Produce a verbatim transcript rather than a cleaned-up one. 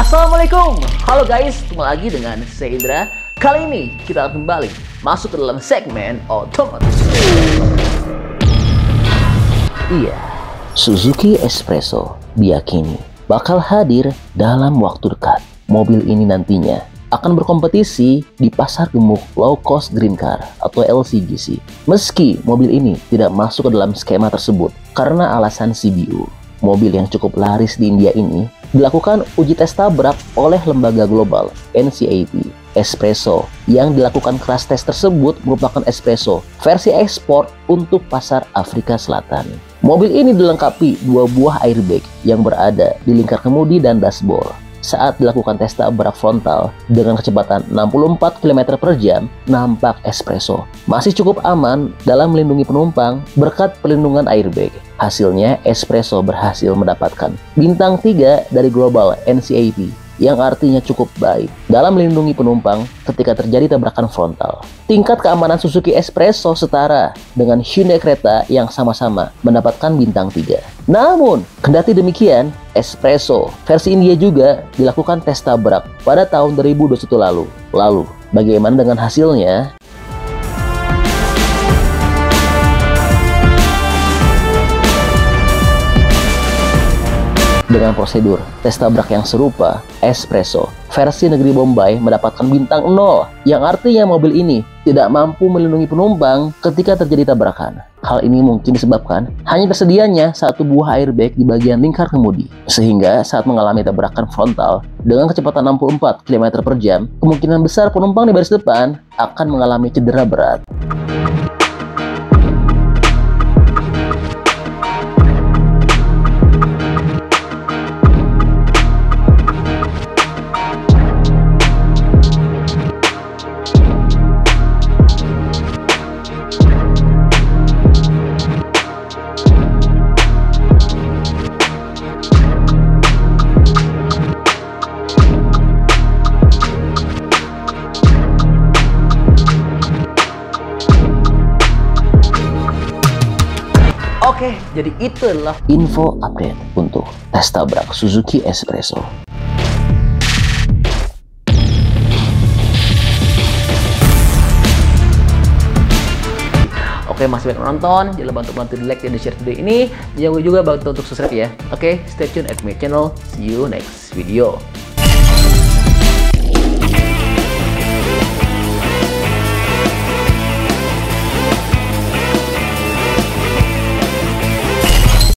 Assalamualaikum, halo guys, ketemu lagi dengan saya Indra. Kali ini kita akan kembali masuk ke dalam segmen otomotif. Iya, Suzuki Espresso diyakini bakal hadir dalam waktu dekat. Mobil ini nantinya akan berkompetisi di pasar gemuk low cost green car atau L C G C. Meski mobil ini tidak masuk ke dalam skema tersebut karena alasan C B U. Mobil yang cukup laris di India ini dilakukan uji tes tabrak oleh lembaga global N C A T. Espresso yang dilakukan crash test tersebut merupakan espresso versi ekspor untuk pasar Afrika Selatan. Mobil ini dilengkapi dua buah airbag yang berada di lingkar kemudi dan dashboard. Saat dilakukan tes tabrak frontal dengan kecepatan enam puluh empat kilometer per jam, nampak Espresso masih cukup aman dalam melindungi penumpang berkat perlindungan airbag. Hasilnya, Espresso berhasil mendapatkan bintang tiga dari Global N C A T, yang artinya cukup baik dalam melindungi penumpang ketika terjadi tabrakan frontal. Tingkat keamanan Suzuki Espresso setara dengan Hyundai Creta yang sama-sama mendapatkan bintang tiga. Namun, kendati demikian, Espresso versi India juga dilakukan tes tabrak pada tahun dua ribu dua puluh satu lalu. Lalu, bagaimana dengan hasilnya? Dengan prosedur tes tabrak yang serupa, Espresso versi negeri Bombay mendapatkan bintang nol, yang artinya mobil ini tidak mampu melindungi penumpang ketika terjadi tabrakan. Hal ini mungkin disebabkan hanya tersedianya satu buah airbag di bagian lingkar kemudi, sehingga saat mengalami tabrakan frontal dengan kecepatan enam puluh empat kilometer per jam, kemungkinan besar penumpang di baris depan akan mengalami cedera berat. Oke, jadi itu adalah info update untuk tes tabrak Suzuki Espresso. Oke, masih banyak menonton, jangan lupa untuk bantu di like dan di share video ini. Jangan lupa juga bantu untuk subscribe ya. Oke, stay tune at my channel. See you next video.